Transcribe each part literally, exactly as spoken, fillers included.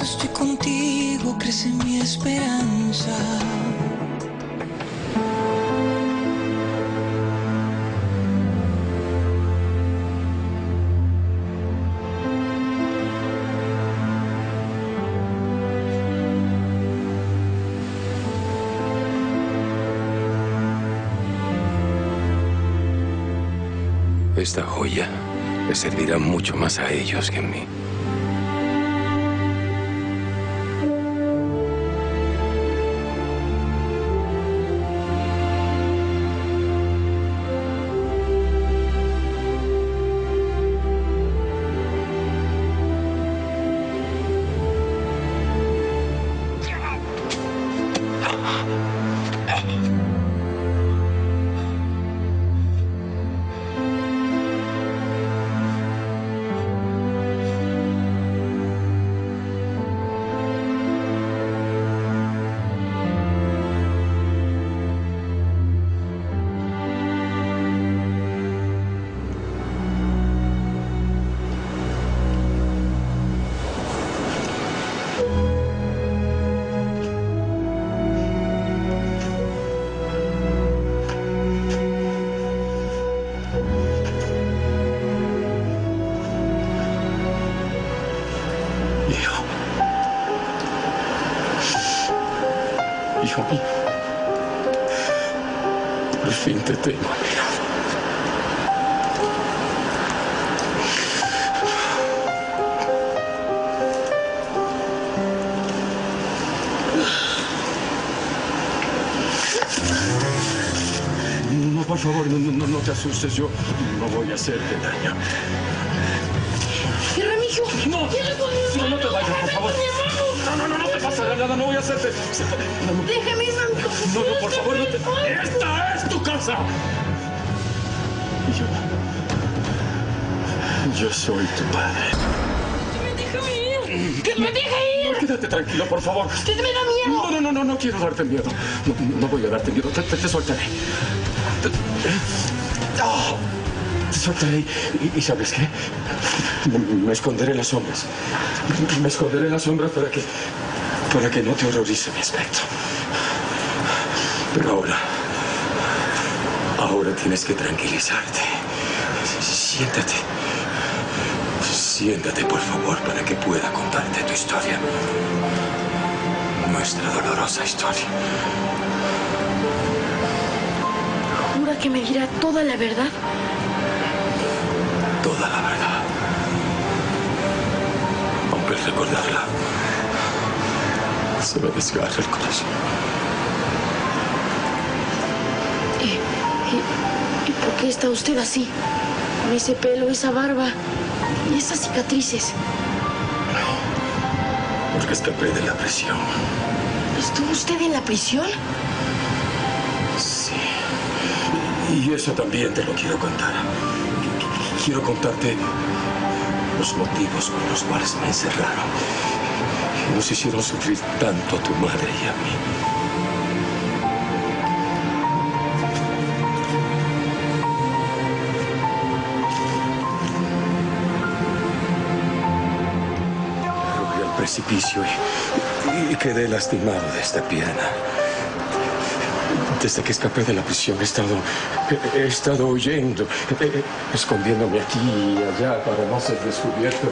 Cuando estoy contigo crece mi esperanza. Esta joya les servirá mucho más a ellos que a mí. Hijo mío, por fin te tengo a mi lado. No, por favor, no, no, no te asustes. Yo no voy a hacerte daño. ¡Y Remigio! ¡No! No, no te vayas, por favor. No, no, no, no te pasa nada, no voy a hacerte. No, no. Déjame, mami. No, no, por favor, no te. ¡Esta es tu casa! Y yo. Yo soy tu padre. ¡Déjame ir! ¡Que me deje ir! No, quédate tranquilo, por favor. ¡Usted me da miedo! No, no, no, no, no quiero darte miedo. No, no voy a darte miedo. Te, te, te soltaré. Te, oh, te soltaré. Y, y ¿sabes qué? Me, me esconderé en las sombras. Me esconderé en las sombras para que... para que no te horrorice mi aspecto. Pero ahora... ahora tienes que tranquilizarte. Siéntate. Siéntate, por favor, para que pueda contarte tu historia. Nuestra dolorosa historia. ¿Jura que me dirá toda la verdad? Toda la verdad. Aunque al recordarla, se me desgarra el corazón. ¿Y, y, y por qué está usted así? Con ese pelo, esa barba y esas cicatrices. Porque escapé de la prisión. ¿Estuvo usted en la prisión? Sí. Y eso también te lo quiero contar. Quiero contarte los motivos por los cuales me encerraron. Y nos hicieron sufrir tanto a tu madre y a mí. Arrojé al precipicio y, y quedé lastimado de esta pierna. Desde que escapé de la prisión he estado, he, he estado huyendo, eh, escondiéndome aquí y allá para no ser descubierto.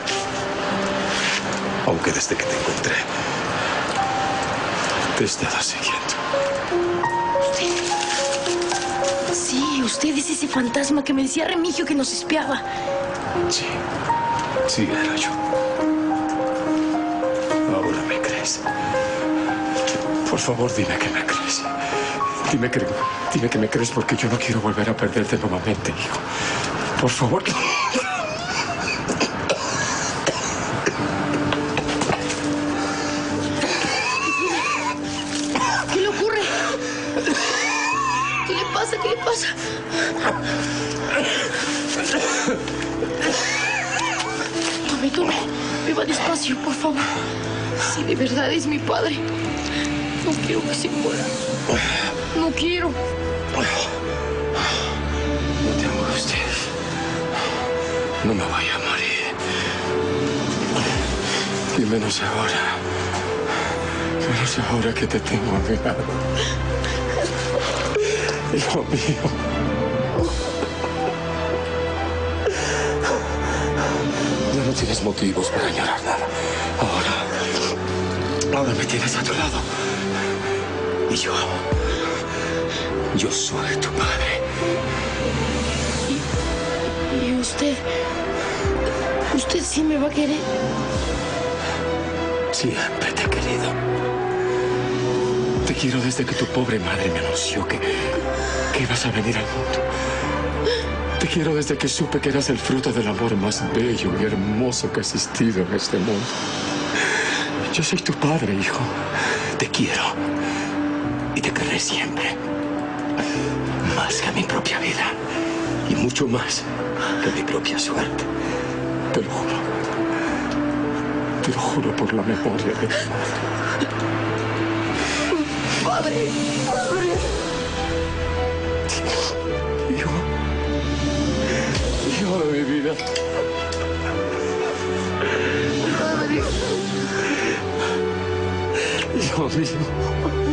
Aunque desde que te encontré, te he estado siguiendo. ¿Usted? Sí, usted es ese fantasma que me decía Remigio que nos espiaba. Sí, sí era yo. Ahora me crees. Por favor, dime que me crees. Dime que, dime que me crees porque yo no quiero volver a perderte nuevamente, hijo. Por favor. ¿Qué le ocurre? ¿Qué le pasa? ¿Qué le pasa? Tome, tome. Beba despacio, por favor. Si de verdad es mi padre, no quiero que se muera. No quiero. No te angusties. No me voy a morir. Y menos ahora. Menos ahora que te tengo a mi lado. Hijo mío. Ya no tienes motivos para llorar nada. Ahora, ahora me tienes a tu lado. Y yo, yo soy tu padre. ¿Y, y usted? ¿Usted sí me va a querer? Siempre te he querido. Te quiero desde que tu pobre madre me anunció que, que ibas a venir al mundo. Te quiero desde que supe que eras el fruto del amor más bello y hermoso que ha existido en este mundo. Yo soy tu padre, hijo. Te quiero. Y te querré siempre. Más que a mi propia vida. Y mucho más que a mi propia suerte. Te lo juro. Te lo juro por la memoria de mi madre. Padre, padre. Hijo. Hijo de mi vida. Padre. Hijo mío.